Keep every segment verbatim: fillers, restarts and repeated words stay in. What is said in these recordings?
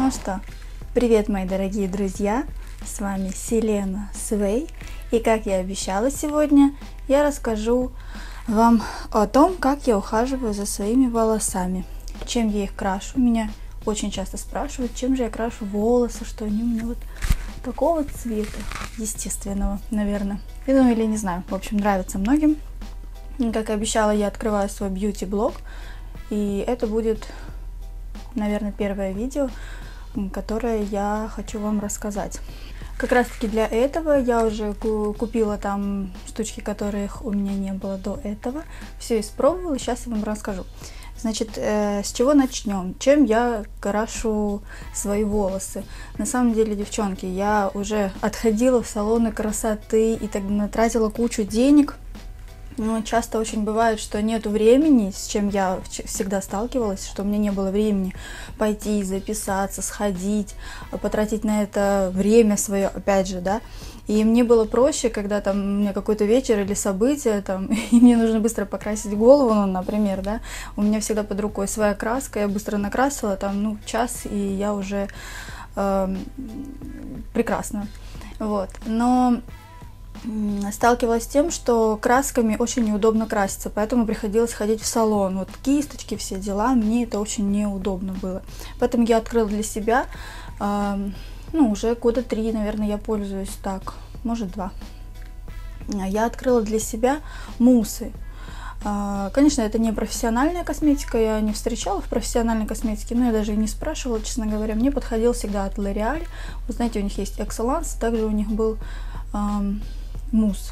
Ну что, привет, мои дорогие друзья, с вами Селена Свей, и как я обещала сегодня, я расскажу вам о том, как я ухаживаю за своими волосами, чем я их крашу. Меня очень часто спрашивают, чем же я крашу волосы, что они у меня вот такого цвета, естественного, наверное. Ну или не знаю, в общем, нравится многим. Как и обещала, я открываю свой бьюти-блог, и это будет, наверное, первое видео, которое я хочу вам рассказать. Как раз таки для этого я уже купила там штучки, которых у меня не было до этого. Все испробовала, сейчас я вам расскажу. Значит, э, с чего начнем? Чем я крашу свои волосы? На самом деле, девчонки, я уже отходила в салоны красоты и тогда тратила кучу денег. Но часто очень бывает, что нету времени, с чем я всегда сталкивалась, что у меня не было времени пойти, записаться, сходить, потратить на это время свое, опять же, да. И мне было проще, когда там у меня какой-то вечер или событие, там, и мне нужно быстро покрасить голову, ну, например, да. У меня всегда под рукой своя краска, я быстро накрасила, там, ну, час, и я уже э, прекрасно, вот. Но сталкивалась с тем, что красками очень неудобно краситься, поэтому приходилось ходить в салон. Вот кисточки, все дела, мне это очень неудобно было. Поэтому я открыла для себя, э, ну, уже года три, наверное, я пользуюсь так, может два. Я открыла для себя муссы. Э, конечно, это не профессиональная косметика, я не встречала в профессиональной косметике, но я даже и не спрашивала, честно говоря. Мне подходил всегда от L'Oréal. Вы знаете, у них есть Excellence, также у них был э, мусс.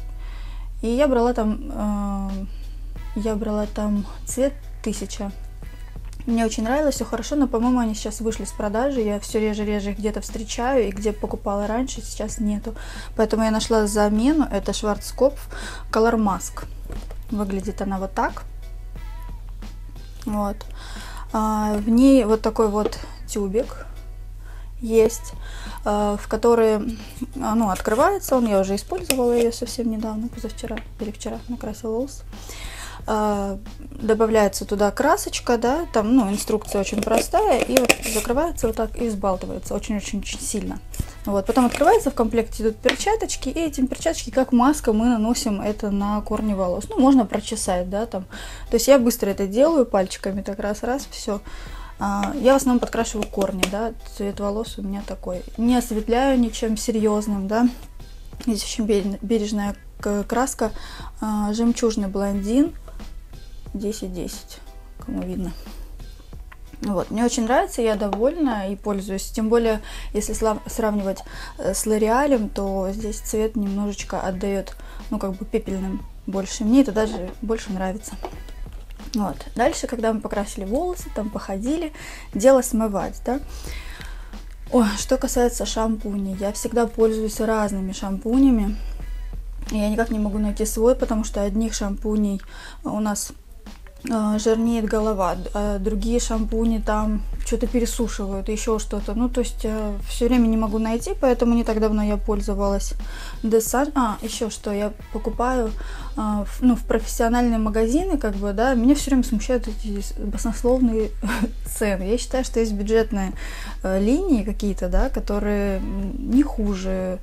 И я брала там, э, я брала там цвет тысяча. Мне очень нравилось, все хорошо, но, по-моему, они сейчас вышли с продажи. Я все реже-реже их где-то встречаю, и где покупала раньше, сейчас нету. Поэтому я нашла замену. Это Schwarzkopf Color Mask. Выглядит она вот так. Вот. А, в ней вот такой вот тюбик есть, в который, ну, открывается он, я уже использовала ее совсем недавно, позавчера или вчера накрасила волосы. Добавляется туда красочка, да, там, ну, инструкция очень простая, и вот закрывается вот так и взбалтывается очень-очень сильно. Вот, потом открывается, в комплекте идут перчаточки, и эти перчаточки, как маска, мы наносим это на корни волос. Ну, можно прочесать, да, там. То есть я быстро это делаю пальчиками, так раз-раз, все. Я в основном подкрашиваю корни, да, цвет волос у меня такой. Не осветляю ничем серьезным, да. Здесь очень бережная краска, жемчужный блондин, десять десять, кому видно. Вот, мне очень нравится, я довольна и пользуюсь. Тем более, если сравнивать с L'Oréal, то здесь цвет немножечко отдает, ну, как бы пепельным больше. Мне это даже больше нравится. Вот. Дальше, когда мы покрасили волосы, там походили, дело смывать, да. Ой, что касается шампуней, я всегда пользуюсь разными шампунями. Я никак не могу найти свой, потому что одних шампуней у нас э, жирнеет голова, а другие шампуни там что-то пересушивают, еще что-то. Ну, то есть э, все время не могу найти, поэтому не так давно я пользовалась Desan. А, еще что, я покупаю э, в, ну, в профессиональные магазины, как бы, да, меня все время смущают эти баснословные цены. Я считаю, что есть бюджетные э, линии какие-то, да, которые не хуже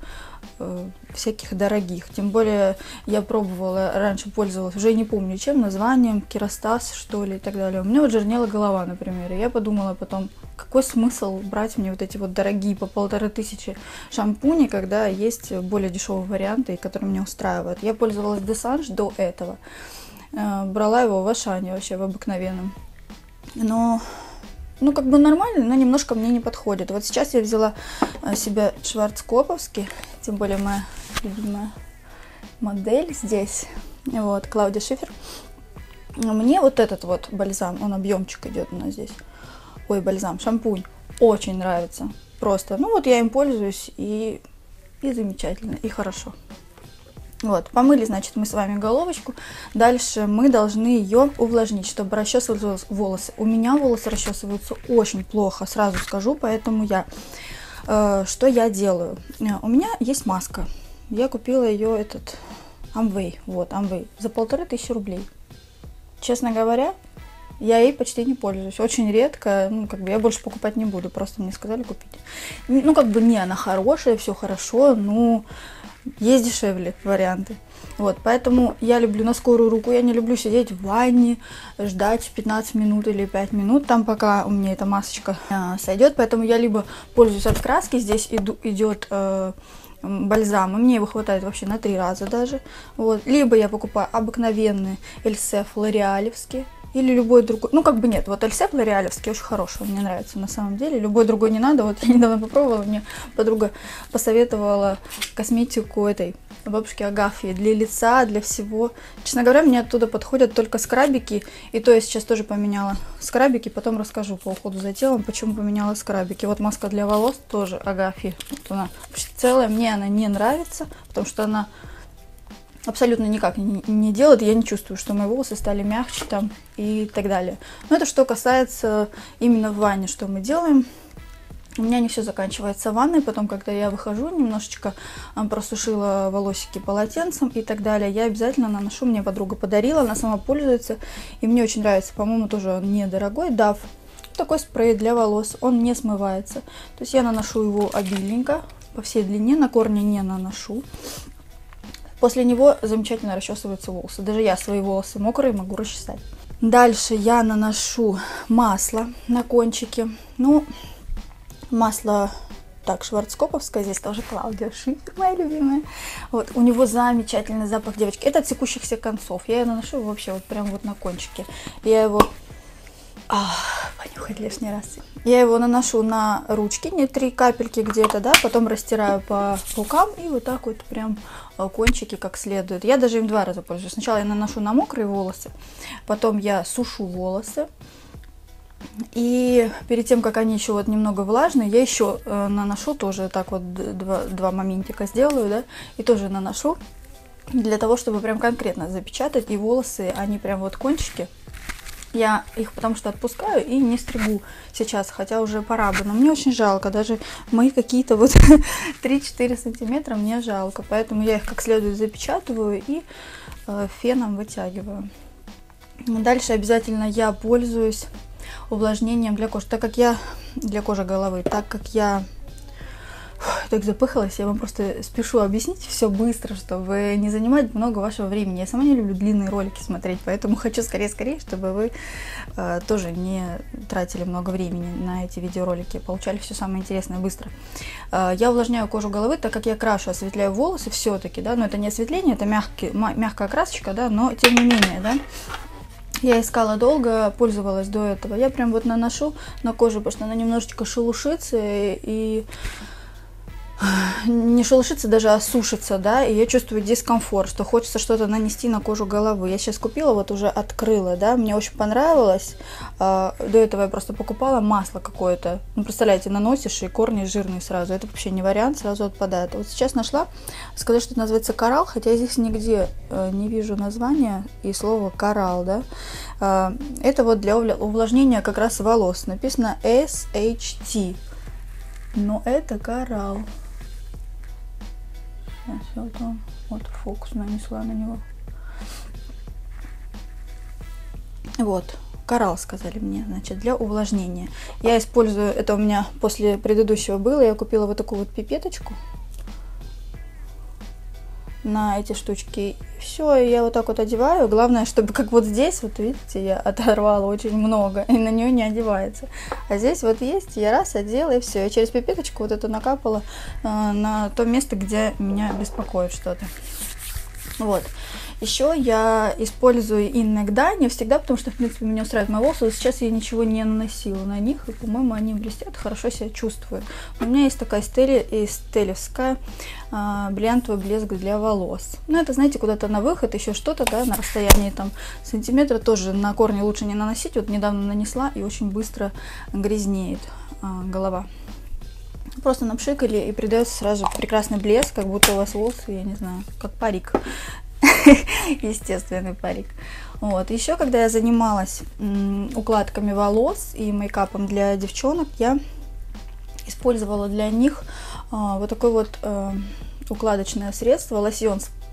всяких дорогих. Тем более я пробовала, раньше пользовалась, уже не помню чем, названием, Керастас, что ли, и так далее. У меня вот жирнела голова, например, и я подумала потом, какой смысл брать мне вот эти вот дорогие по полторы тысячи шампуни, когда есть более дешевые варианты, которые меня устраивают. Я пользовалась Desange до этого, брала его в Ашане вообще, в обыкновенном. Но ну, как бы нормально, но немножко мне не подходит. Вот сейчас я взяла себе шварцкоповский, тем более моя любимая модель здесь, вот, Клаудия Шифер. Мне вот этот вот бальзам, он объемчик идет у нас здесь, ой, бальзам, шампунь, очень нравится, просто. Ну, вот я им пользуюсь, и, и замечательно, и хорошо. Вот, помыли, значит, мы с вами головочку. Дальше мы должны ее увлажнить, чтобы расчесывать волосы. У меня волосы расчесываются очень плохо, сразу скажу, поэтому я... Э, что я делаю? У меня есть маска. Я купила ее, этот, Amway, вот, Amway, за полторы тысячи рублей. Честно говоря, Я ей почти не пользуюсь, очень редко, ну, как бы я больше покупать не буду, просто мне сказали купить. Ну, как бы не, она хорошая, все хорошо, но есть дешевле варианты. Вот, поэтому я люблю на скорую руку, я не люблю сидеть в ванне, ждать пятнадцать минут или пять минут, там пока у меня эта масочка э, сойдет, поэтому я либо пользуюсь от краски, здесь иду, идет э, бальзам, и мне его хватает вообще на три раза даже, вот, либо я покупаю обыкновенный Эльсев лореалевский, или любой другой, ну как бы нет, вот Эльсев лореалевский очень хороший, мне нравится на самом деле, любой другой не надо, вот я недавно попробовала, мне подруга посоветовала косметику этой бабушки Агафьи для лица, для всего. Честно говоря, мне оттуда подходят только скрабики, и то я сейчас тоже поменяла скрабики, потом расскажу по уходу за телом, почему поменяла скрабики. Вот маска для волос тоже Агафьи, вот она почти целая, мне она не нравится, потому что она абсолютно никак не, не делает, я не чувствую, что мои волосы стали мягче там и так далее. Но это что касается именно в ванне, что мы делаем. У меня не все заканчивается в ванной, потом, когда я выхожу, немножечко просушила волосики полотенцем и так далее, я обязательно наношу, мне подруга подарила, она сама пользуется, и мне очень нравится, по-моему, тоже он недорогой, Дав. Такой спрей для волос, он не смывается, то есть я наношу его обильненько, по всей длине, на корни не наношу. После него замечательно расчесываются волосы, даже я свои волосы мокрые могу расчесать. Дальше я наношу масло на кончики, ну... Масло, так, шварцкоповское, здесь тоже Клаудиа Шифер, моя любимая. Вот, у него замечательный запах, девочки. Это от секущихся концов. Я его наношу вообще вот прям вот на кончике. Я его... Ах, понюхать лишний раз. Я его наношу на ручки, не три капельки где-то, да, потом растираю по рукам и вот так вот прям кончики как следует. Я даже им два раза пользуюсь. Сначала я наношу на мокрые волосы, потом я сушу волосы. И перед тем, как они еще вот немного влажные, я еще э, наношу тоже так вот два, два моментика сделаю, да, и тоже наношу для того, чтобы прям конкретно запечатать. И волосы, они прям вот кончики, я их потому что отпускаю и не стригу сейчас, хотя уже пора бы, но мне очень жалко, даже мои какие-то вот три-четыре сантиметра мне жалко, поэтому я их как следует запечатываю и э, феном вытягиваю. Дальше обязательно я пользуюсь увлажнением для кожи, так как я для кожи головы, так как я фу, так запыхалась, я вам просто спешу объяснить все быстро, чтобы не занимать много вашего времени. Я сама не люблю длинные ролики смотреть, поэтому хочу скорее-скорее, чтобы вы э, тоже не тратили много времени на эти видеоролики, получали все самое интересное быстро. Э, я увлажняю кожу головы, так как я крашу, осветляю волосы все-таки, да, но это не осветление, это мягкий, мягкая красочка, да, но тем не менее, да. Я искала долго, пользовалась до этого. Я прям вот наношу на кожу, потому что она немножечко шелушится и не шелушится, даже а сушится, да, и я чувствую дискомфорт, что хочется что-то нанести на кожу головы. Я сейчас купила, вот уже открыла, да, мне очень понравилось. А, до этого я просто покупала масло какое-то. Ну, представляете, наносишь, и корни жирные сразу. Это вообще не вариант, сразу отпадает. Вот сейчас нашла, сказать, что это называется коралл, хотя здесь нигде э, не вижу названия и слова коралл, да. А, это вот для увлажнения как раз волос. Написано эс эйч ти, но это коралл. Вот, он, вот фокус нанесла на него. Вот, коралл, сказали мне, значит, для увлажнения. Я использую, это у меня после предыдущего было, я купила вот такую вот пипеточку на эти штучки. Все, я вот так вот одеваю. Главное, чтобы как вот здесь, вот видите, я оторвала очень много, и на нее не одевается. А здесь вот есть, я раз одела, и все. Я через пипеточку вот эту накапала э, на то место, где меня беспокоит что-то. Вот. Еще я использую иногда, не всегда, потому что, в принципе, меня устраивает мои волосы. Сейчас я ничего не наносила на них, и, по-моему, они блестят, хорошо себя чувствуют. У меня есть такая стели, стелевская а, бриллиантовый блеск для волос. Ну, это, знаете, куда-то на выход, еще что-то, да, на расстоянии там сантиметра тоже на корни лучше не наносить. Вот недавно нанесла, и очень быстро грязнеет а, голова. Просто напшикали, и придается сразу прекрасный блеск, как будто у вас волосы, я не знаю, как парик. Естественный парик. Вот. Еще, когда я занималась м, укладками волос и мейкапом для девчонок, я использовала для них а, вот такое вот а, укладочное средство, лосьон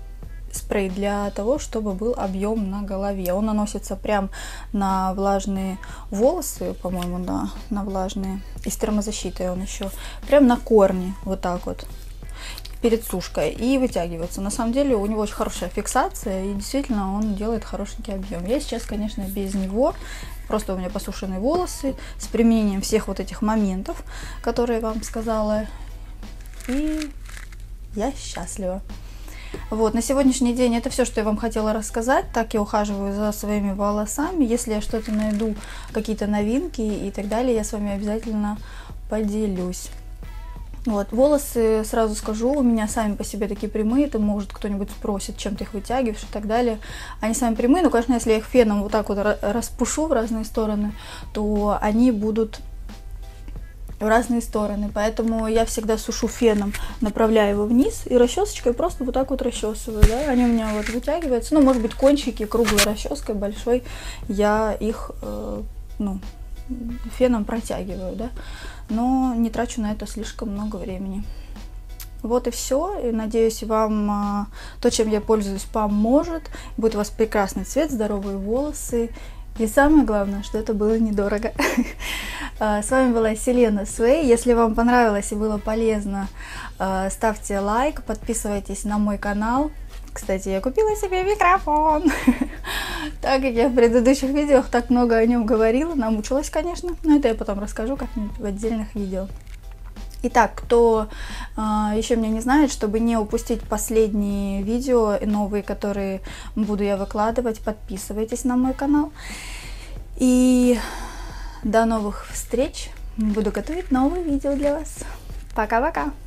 спрей для того, чтобы был объем на голове. Он наносится прям на влажные волосы, по-моему, да, на влажные. И с термозащитой он еще. Прям на корни, вот так вот, перед сушкой. И вытягивается. На самом деле у него очень хорошая фиксация, и действительно он делает хорошенький объем. Я сейчас, конечно, без него. Просто у меня посушенные волосы с применением всех вот этих моментов, которые я вам сказала. И я счастлива. Вот, на сегодняшний день это все, что я вам хотела рассказать. Так я ухаживаю за своими волосами. Если я что-то найду, какие-то новинки и так далее, я с вами обязательно поделюсь. Вот, волосы, сразу скажу, у меня сами по себе такие прямые, это может кто-нибудь спросит, чем ты их вытягиваешь и так далее. Они сами прямые, но, конечно, если я их феном вот так вот распушу в разные стороны, то они будут в разные стороны. Поэтому я всегда сушу феном, направляю его вниз и расчесочкой просто вот так вот расчесываю. Да? Они у меня вот вытягиваются. Ну, может быть, кончики круглой расческой большой, я их, э, ну, феном протягиваю, да, но не трачу на это слишком много времени. Вот и все. И надеюсь, вам а, то, чем я пользуюсь, поможет. Будет у вас прекрасный цвет, здоровые волосы. И самое главное, что это было недорого. С вами была Селена Свей. Если вам понравилось и было полезно, ставьте лайк, подписывайтесь на мой канал. Кстати, я купила себе микрофон. Так как я в предыдущих видео так много о нем говорила, намучилась, конечно. Но это я потом расскажу как-нибудь в отдельных видео. Итак, кто э, еще меня не знает, чтобы не упустить последние видео новые, которые буду я выкладывать, подписывайтесь на мой канал. И до новых встреч. Буду готовить новые видео для вас. Пока-пока.